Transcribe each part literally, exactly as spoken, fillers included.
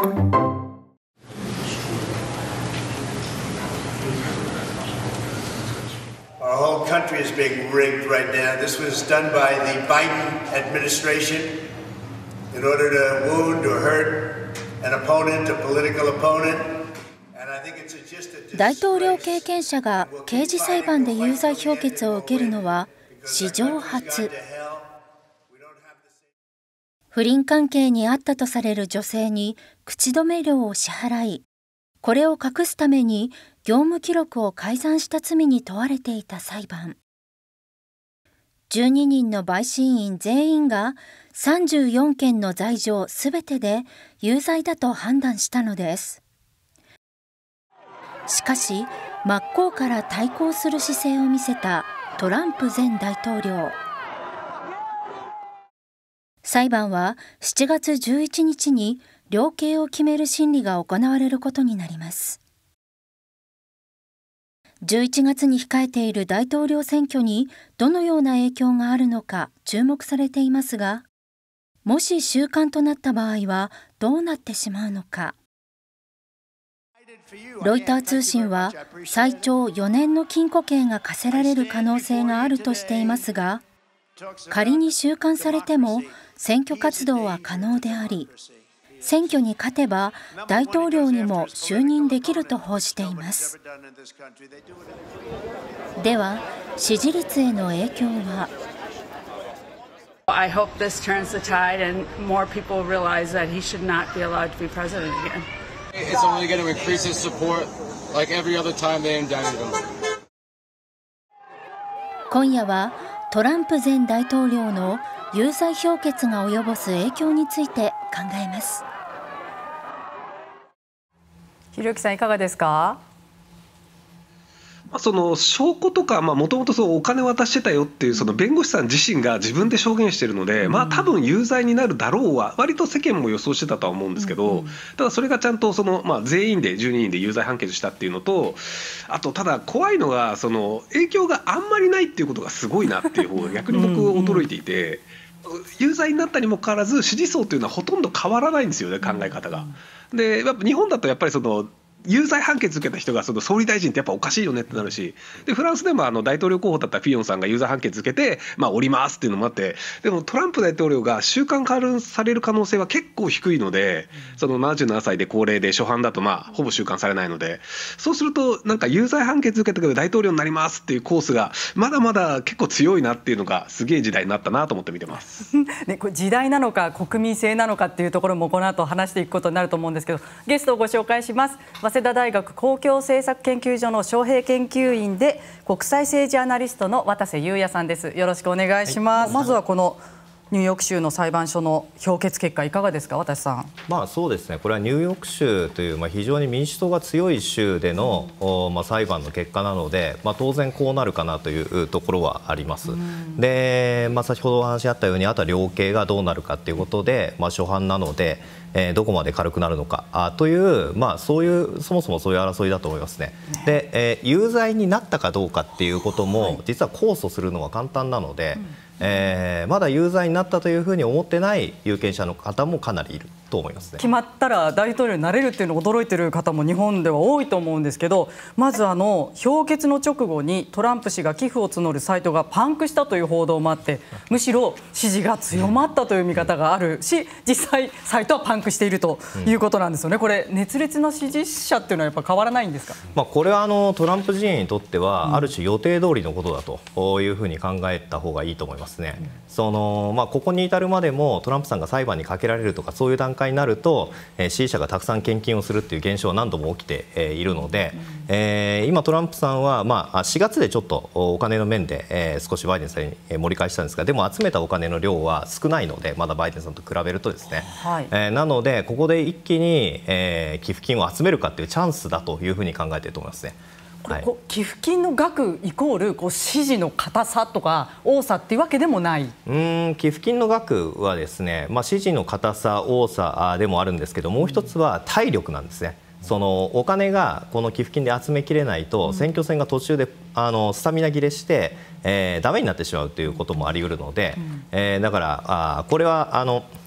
Our whole country is being rigged right now. This was done by the Biden administration in order to wound or hurt an opponent, a political opponent. And I think it's just a 大統領経験者が刑事裁判で有罪評決を受けるのは史上初。不倫関係にあったとされる女性に口止め料を支払い、これを隠すために業務記録を改ざんした罪に問われていた裁判。じゅうににんの陪審員全員がさんじゅうよんけんの罪状すべてで有罪だと判断したのです。しかし、真っ向から対抗する姿勢を見せたトランプ前大統領。裁判はしちがつじゅういちにちに量刑を決める審理が行われることになります。じゅういちがつに控えている大統領選挙にどのような影響があるのか注目されていますが、もし収監となった場合はどうなってしまうのか。ロイター通信は最長よねんの禁錮刑が課せられる可能性があるとしていますが、仮に収監されても選挙活動は可能であり、選挙に勝てば大統領にも就任できると報じています。では、支持率への影響は。 I hope this turns the tide and more people realize that he should not be allowed to be president again. It's only going to increase his support like every other time they indicted him. 今夜はトランプ前大統領の有罪評決が及ぼす影響について考えます。 ひろゆきさん、いかがですか？ その証拠とか、もともとお金渡してたよっていうその弁護士さん自身が自分で証言しているので、まあ多分有罪になるだろうは割と世間も予想してたとは思うんですけど、ただそれがちゃんとその、まあ、全員でじゅうににんで有罪判決したっていうのと、あとただ怖いのがその影響があんまりないっていうことがすごいなっていう方が逆に僕驚いていて、有罪になったにもかかわらず支持層というのはほとんど変わらないんですよね、考え方が。でやっぱ日本だとやっぱりその有罪判決受けた人がその総理大臣ってやっぱおかしいよねってなるし、でフランスでもあの大統領候補だったフィヨンさんが有罪判決受けて、まあ、降りますっていうのもあって、でもトランプ大統領が収監される可能性は結構低いので、そのななじゅうななさいで高齢で初犯だとまあほぼ収監されないので、そうするとなんか有罪判決受けたけど大統領になりますっていうコースがまだまだ結構強いなっていうのがすげえ時代になったなと思って見てます、 ね、これ時代なのか国民性なのかっていうところもこの後話していくことになると思うんですけど、ゲストをご紹介します。早稲田大学公共政策研究所の招聘研究員で国際政治アナリストの渡瀬雄也さんです。よろしくお願いします、はい、まずはこのニューヨーク州の裁判所の評決結果いかがですか、渡瀬さん。 まあそうですね、これはニューヨーク州という、まあ、非常に民主党が強い州での、うんまあ、裁判の結果なので、まあ、当然こうなるかなというところはあります、うん、で、まあ、先ほどお話あったようにあとは量刑がどうなるかということで、まあ、初犯なのでえー、どこまで軽くなるのかあという、まあ、そういうそもそもそういう争いだと思いますね。で、えー、有罪になったかどうかっていうことも実は控訴するのは簡単なので、うんえー、まだ有罪になったというふうに思ってない有権者の方もかなりいると思いますね。 決まったら大統領になれるっていうのを驚いている方も日本では多いと思うんですけど、まずあの評決の直後にトランプ氏が寄付を募るサイトがパンクしたという報道もあって、むしろ支持が強まったという見方があるし、実際サイトはパンクしているということなんですよね。これ熱烈な支持者っていうのはやっぱ変わらないんですか？ まあこれはあのトランプ陣営にとってはある種予定通りのことだというふうに考えた方がいいと思いますね。うん、そのまあここに至るまでもトランプさんが裁判にかけられるとかそういう段階になると、えー、支持者がたくさん献金をするっていう現象は何度も起きて、えー、いるので、うんえー、今トランプさんはまあしがつでちょっとお金の面で、えー、少しバイデンさんに盛り返したんですが、でも集めたお金の量は少ないのでまだバイデンさんと比べるとですね、はいえー、なのでここで一気に、えー、寄付金を集めるかというチャンスだというふうに考えていると思いますね。 これこう寄付金の額イコールこう支持の固さとか多さっていうわけでもない。 うん寄付金の額はですね、まあ、支持の固さ多さでもあるんですけど、もう一つは体力なんですね。そのお金がこの寄付金で集めきれないと選挙戦が途中であのスタミナ切れして、えー、ダメになってしまうということもあり得るので、うんえー、だからあこれはあの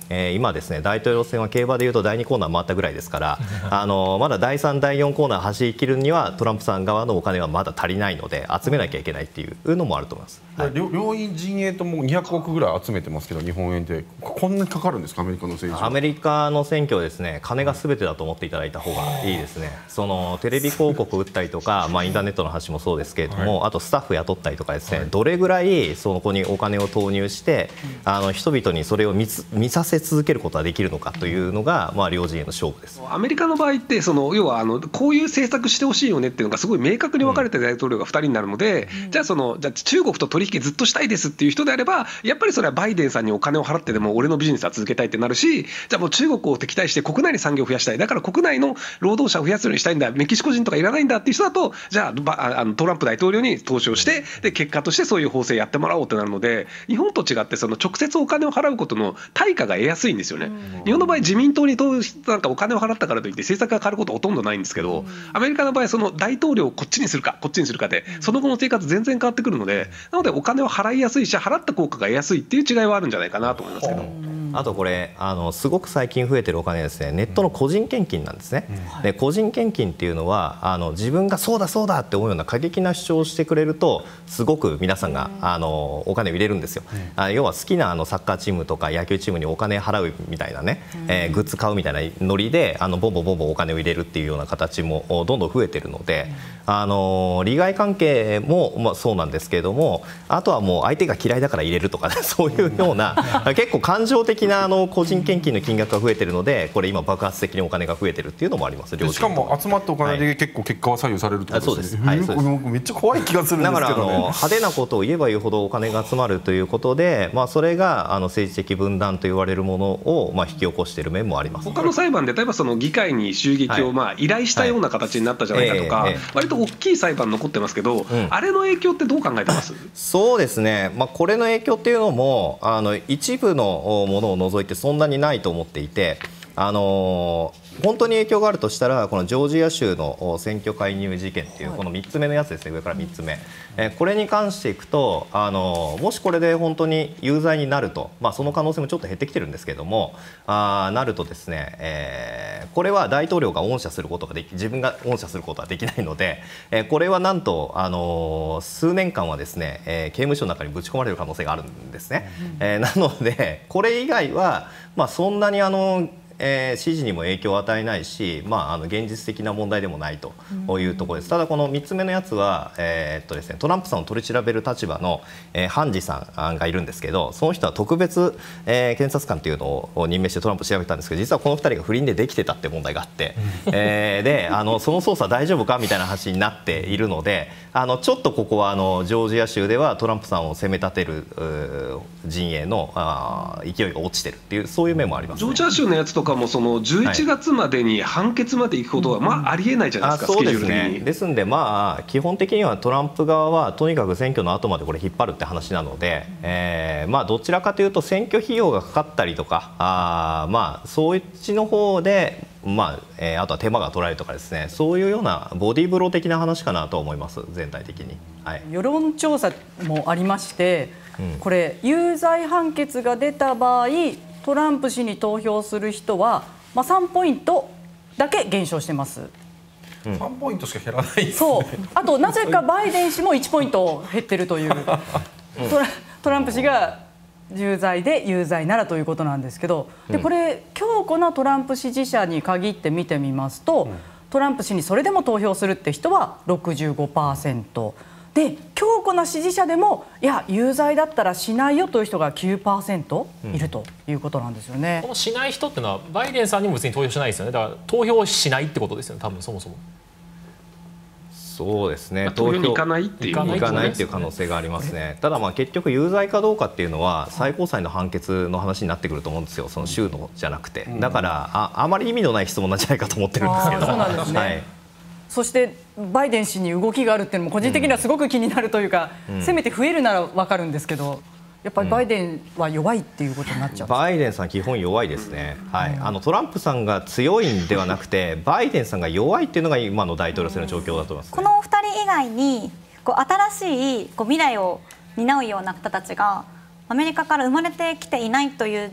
えー、今ですね大統領選は競馬でいうとだいにコーナー回ったぐらいですからあのまだだいさん、だいよんコーナー走り切るにはトランプさん側のお金はまだ足りないので集めなきゃいけないっていうのもあると思います。はい、 両, 両院陣営ともにひゃくおくぐらい集めてますけど日本円でこんなにかかるんですかアメリカの政治は。 アメリカの選挙はですね金がすべてだと思っていただいた方がいいですね。そのテレビ広告を打ったりとか、まあ、インターネットの話もそうですけれども、はい、あとスタッフ雇ったりとかですね、はい、どれぐらいそこにお金を投入して、うん、あの人々にそれを 見, 見させ続けることができるのかというのが、まあ、両陣営の勝負です。 アメリカの場合ってその要はあのこういう政策してほしいよねっていうのがすごい明確に分かれて大統領がふたりになるので、うん、じゃあそのじゃあ中国と取引ずっとしたいですっていう人であればやっぱりそれはバイデンさんにお金を払ってでも俺のビジネスは続けたいってなるし、じゃあもう中国を敵対して国内に産業を増やしたい、だから国内の労働者を増やすようにしたいんだ、メキシコ人とかいらないんだっていう人だとじゃあ、あのトランプ大統領に投資をしてで結果としてそういう法制やってもらおうってなるので、日本と違ってその直接お金を払うことの対価が得やすいんですよね。日本の場合自民党に投資なんかお金を払ったからといって政策が変わることほとんどないんですけど、アメリカの場合その大統領をこっちにするかこっちにするかでその後の生活全然変わってくるので、なのでお金を払いやすいし払った効果が得やすいっていう違いはあるんじゃないかなと思いますけど。 あとこれあのすごく最近増えてるお金ですね、ネットの個人献金なんですね。で個人献金っていうのはあの自分がそうだそうだって思うような過激な主張をしてくれるとすごく皆さんがあのお金を入れるんですよ。あ要は好きなあのサッカーチームとか野球チームにお金払うみたいなね、えー、グッズ買うみたいなノリであのボンボンボンボンお金を入れるっていうような形もどんどん増えてるので、あの利害関係も、まあ、そうなんですけれども、あとはもう相手が嫌いだから入れるとか、ね、そういうような結構感情的なあの個人献金の金額が増えてるので、これ今爆発的にお金が増えてるっていうのもあります。 しかも集まったお金で結構結果は左右されるってことですね。 はい、そうです。はい、 めっちゃ怖い気がするんですけどね。 だからあの派手なことを言えば言うほどお金が集まるということで、まあ、それがあの政治的分断と言われるものを、まあ、引き起こしている面もあります。 他の裁判で例えばその議会に襲撃をまあ依頼したような形になったじゃないかとか、はいはいえーえー、割と大きい裁判残ってますけど、うん、あれの影響ってどう考えてます？ そうですね、まあ、これの影響っていうのもあの一部のものを除いてそんなにないと思っていて、あのー本当に影響があるとしたらこのジョージア州の選挙介入事件っていうこのみっつめのやつですね、上からみっつめ、えこれに関していくとあのもしこれで本当に有罪になると、まあ、その可能性もちょっと減ってきてるんですけども、あなるとですね、えー、これは大統領が恩赦することができ自分が恩赦することはできないので、えー、これはなんとあの数年間はですね、えー、刑務所の中にぶち込まれる可能性があるんですね。えー、なのでこれ以外は、まあ、そんなにあのえー、支持にも影響を与えないし、まあ、あの現実的な問題でもないというところです。ただこのみっつめのやつは、えーっとですね、トランプさんを取り調べる立場の、えー、ハンジさんがいるんですけど、その人は特別、えー、検察官というのを任命してトランプを調べたんですけど、実はこのふたりが不倫でできてたって問題があって、えー、であのその捜査大丈夫かみたいな話になっているので、あのちょっとここはあのジョージア州ではトランプさんを責め立てる陣営のあ勢いが落ちてるっていうそういう面もあります、ね。 ジョージア州のやつとかもそのじゅういちがつまでに判決まで行くことはまあありえないじゃないですか、スケジュール的に。 そうですね。ですんで、まあ、基本的にはトランプ側はとにかく選挙の後までこれ引っ張るって話なので、えーまあ、どちらかというと選挙費用がかかったりとか、あ、まあ、そっちの方で、まあえー、あとは手間が取られるとかですね、そういうようなボディーブロー的な話かなと思います、全体的に。はい、 世論調査もありまして、うん、これ有罪判決が出た場合トランプ氏に投票する人は、まあ、さんポイントだけ減少してます。 うん、さんポイントしか減らないですね。 そう。あとなぜかバイデン氏もいちポイント減ってるという、うん、トラ、トランプ氏が有罪で有罪ならということなんですけど、でこれ強固なトランプ支持者に限って見てみますと、うん、トランプ氏にそれでも投票するって人は ろくじゅうごパーセント。で強固な支持者でもいや有罪だったらしないよという人が きゅうパーセント いるということなんですよね。 このしない人っていうのはバイデンさんにも別に投票しないですよね。だから投票しないってことですよね、多分そもそも。 そうですね、 投票に行かないっていう行かないっていう可能性がありますね。ただまあ結局有罪かどうかっていうのは最高裁の判決の話になってくると思うんですよ、その州のじゃなくて。だからああまり意味のない質問なんじゃないかと思ってるんですけど。 そうなんですね。はい、そしてバイデン氏に動きがあるっていうのも個人的にはすごく気になるというか、うん、せめて増えるなら分かるんですけど、やっぱりバイデンは弱いっていうことになっちゃう、うん、 バイデンさん基本弱いですね。はい、あのトランプさんが強いんではなくてバイデンさんが弱いっていうのが今の大統領選の状況だと思います、ね。 このお二人以外にこう新しいこう未来を担うような方たちがアメリカから生まれてきていないという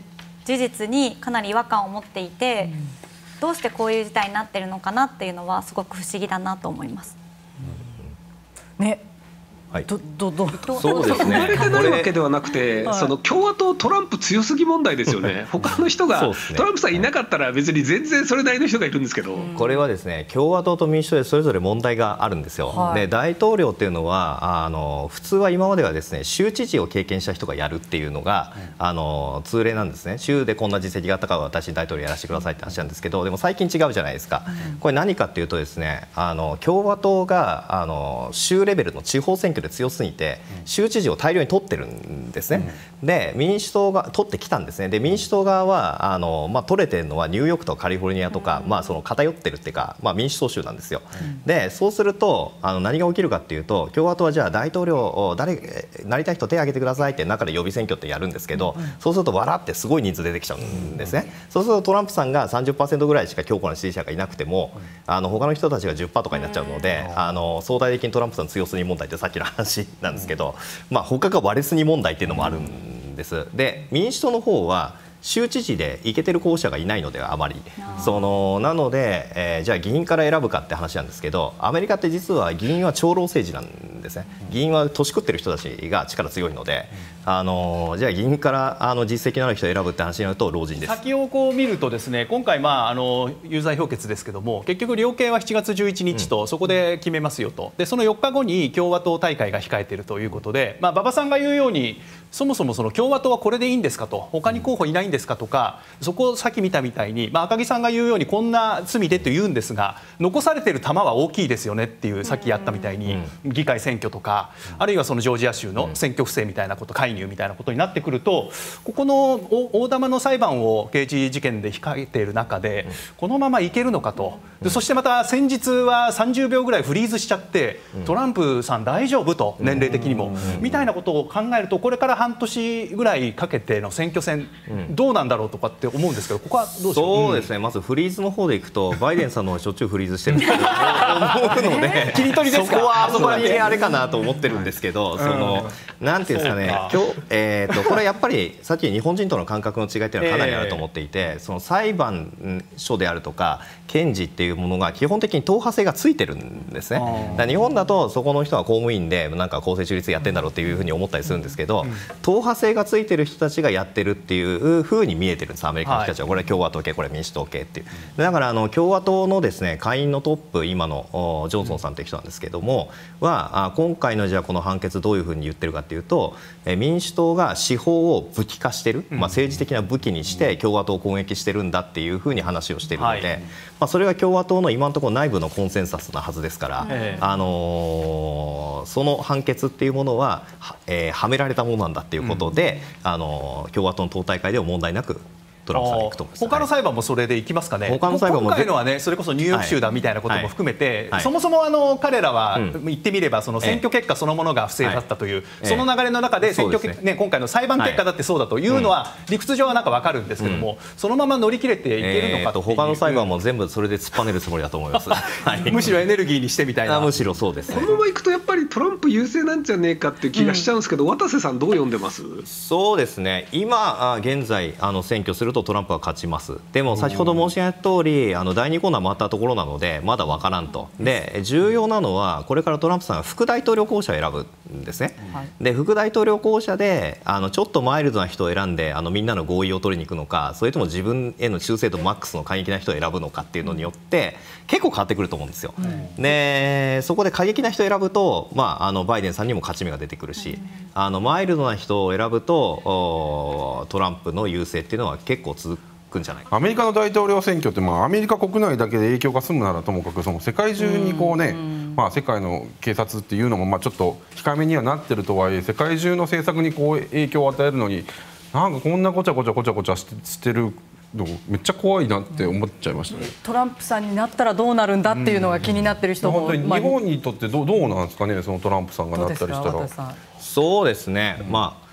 事実にかなり違和感を持っていて、どうしてこういう事態になっているのかなっていうのはすごく不思議だなと思います。 ね。 はい、 どどどそうですね。 生まれてないわけではなくて、 はい、 その共和党トランプ強すぎ問題ですよね。他の人が、ね、トランプさんいなかったら別に全然それなりの人がいるんですけど、 これはですね、共和党と民主党でそれぞれ問題があるんですよ。はい、で大統領っていうのはあの普通は今まではですね、州知事を経験した人がやるっていうのが、うん、あの通例なんですね。州でこんな実績があったから私大統領やらせてくださいって話なんですけど、でも最近違うじゃないですか。うん、これ何かっていうとですね、あの共和党があの州レベルの地方選挙で強すぎて州知事を大量に取ってるんですね。うん、で民主党が取ってきたんですね。で民主党側はあの、まあ、取れてるのはニューヨークとかカリフォルニアとか、うん、まあ、その偏ってるっていうか、まあ、民主党州なんですよ。うん、でそうするとあの何が起きるかっていうと、共和党はじゃあ大統領を誰なりたい人手を挙げてくださいって中で予備選挙ってやるんですけど、うん、そうすると笑ってすごい人数出てきちゃうんですね。うん、そうするとトランプさんが さんじゅっパーセント ぐらいしか強固な支持者がいなくても、うん、あの他の人たちが じゅっパーセント とかになっちゃうので、うん、あの相対的にトランプさんの強すぎ問題ってさっきの話なんですけど、まあ、他が割れすぎ問題っていうのもあるんです。で民主党の方は州知事でイケてる候補者がいないのではあまりそのなので、えー、じゃあ議員から選ぶかって話なんですけど、アメリカって実は議員は長老政治なんですね。議員は年食ってる人たちが力強いので、あのじゃあ議員からあの実績のある人を選ぶって話になると老人です。 先をこう見るとですね、今回、まあ、あの有罪評決ですけども、結局量刑はしちがつじゅういちにちと、うん、そこで決めますよと。でそのよっかごに共和党大会が控えているということで、まあ、馬場さんが言うようにそもそもその共和党はこれでいいんですかと、他に候補いないんですかとか、そこをさっき見たみたいに、まあ、赤木さんが言うようにこんな罪でと言うんですが、残されている球は大きいですよねっていう、さっきやったみたいに議会選挙とか、あるいはそのジョージア州の選挙不正みたいなこと、介入みたいなことになってくると、ここの大玉の裁判を刑事事件で控えている中でこのままいけるのかと。でそしてまた先日はさんじゅうびょうぐらいフリーズしちゃって、トランプさん大丈夫と、年齢的にもみたいなことを考えると、これから半年ぐらいかけての選挙戦どうなんだろうとかって思うんですけど、ここはどうでしょう。 そうですね、まずフリーズの方でいくとバイデンさんの方がしょっちゅうフリーズしてるんですけど思うので切り取りですか。 そこはあそこにあれかなと思ってるんですけど、そのなんていうんですかね、今日、えー、とこれやっぱりさっき日本人との感覚の違いっていうのはかなりあると思っていて、その裁判所であるとか検事っていうものが基本的に党派性がついてるんですね。だから日本だとそこの人は公務員でなんか公正中立やってんだろうっていうふうに思ったりするんですけど、党派性がついてる人たちがやってるっていうふうに見えてるんです、アメリカの人たちは。これ共和党系、これ民主党系っていう。だからあの共和党のですね下院のトップ、今のジョンソンさんという人なんですけどもは、今回のじゃあこの判決どういうふうに言ってるかっていうと、民主党が司法を武器化してる、まあ、政治的な武器にして共和党を攻撃してるんだっていうふうに話をしているので、はい、まあ、それが共和党の今のところ内部のコンセンサスなはずですから、あのー、その判決っていうものは、えー、はめられたものなんだっていうことで、うん、あのー、共和党の党大会では問題なくトランプさんに行くと思います。 他の裁判もそれでいきますかね。 他の裁判も今回のはね、それこそニューヨーク州だみたいなことも含めて、はいはい、そもそもあの彼らは、うん、言ってみればその選挙結果そのものが不正だったという、はい、その流れの中で選挙結果、ね、今回の裁判結果だってそうだというのは、はい、理屈上はなんか分かるんですけども、うん、そのまま乗り切れていけるのかっていう、 えー、他の裁判も全部それで突っぱねるつもりだと思います、はい、 むしろエネルギーにしてみたいな。 むしろそうですね。 このままいくとやっぱりトランプ優勢なんじゃねえかっていう気がしちゃうんですけど、うん、渡瀬さんどう読んでます？ そうですね、今現在あの選挙するとトランプは勝ちます。でも先ほど申し上げた通り、あのだいにコーナー回ったところなのでまだ分からんと。で重要なのはこれからトランプさんが副大統領候補者を選ぶんですね。はい、で副大統領候補者であのちょっとマイルドな人を選んであのみんなの合意を取りに行くのか、それとも自分への忠誠度マックスの過激な人を選ぶのかっていうのによって結構変わってくると思うんですよ。うん、でそこで過激な人を選ぶと、まあ、あのバイデンさんにも勝ち目が出てくるし、あのマイルドな人を選ぶとトランプの優勢っていうのは結構続く。 アメリカの大統領選挙って、まあ、アメリカ国内だけで影響が済むならともかく、その世界中にこうね、まあ、世界の警察っていうのもまあちょっと控えめにはなってるとはいえ、世界中の政策にこう影響を与えるのになんかこんなごちゃごちゃごちゃごちゃして、してるのめっちゃ怖いなって思っちゃいましたね。 トランプさんになったらどうなるんだっていうのが気になってる人も、 うん、本当に日本にとってどう、どうなんですかね、そのトランプさんがなったりしたら。 そうですね、うん、まあ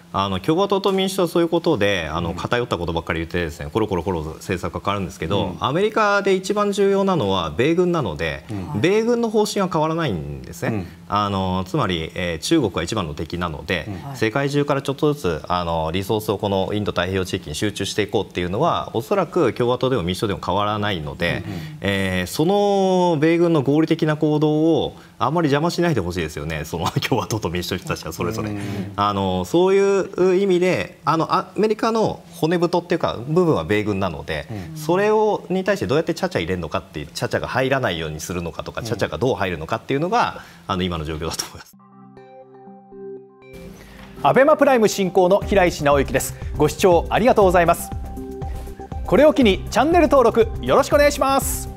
あの共和党と民主党はそういうことであの偏ったことばっかり言ってですねコロコロコロ政策が変わるんですけど、うん、アメリカで一番重要なのは米軍なので、うん、米軍の方針は変わらないんですね、うん、あのつまり、えー、中国が一番の敵なので、うん、世界中からちょっとずつあのリソースをこのインド太平洋地域に集中していこうっていうのはおそらく共和党でも民主党でも変わらないので、うんえー、その米軍の合理的な行動をあんまり邪魔しないでほしいですよね、その共和党と民主党の人たちはそれぞれ、うん、あのそういう意味であのアメリカの骨太っていうか部分は米軍なので、うん、それをに対してどうやってチャチャ入れるのかっていうチャチャが入らないようにするのかとか、うん、チャチャがどう入るのかっていうのがあの今の状況だと思います。 アベマプライム進行の平石直之です。ご視聴ありがとうございます。これを機にチャンネル登録よろしくお願いします。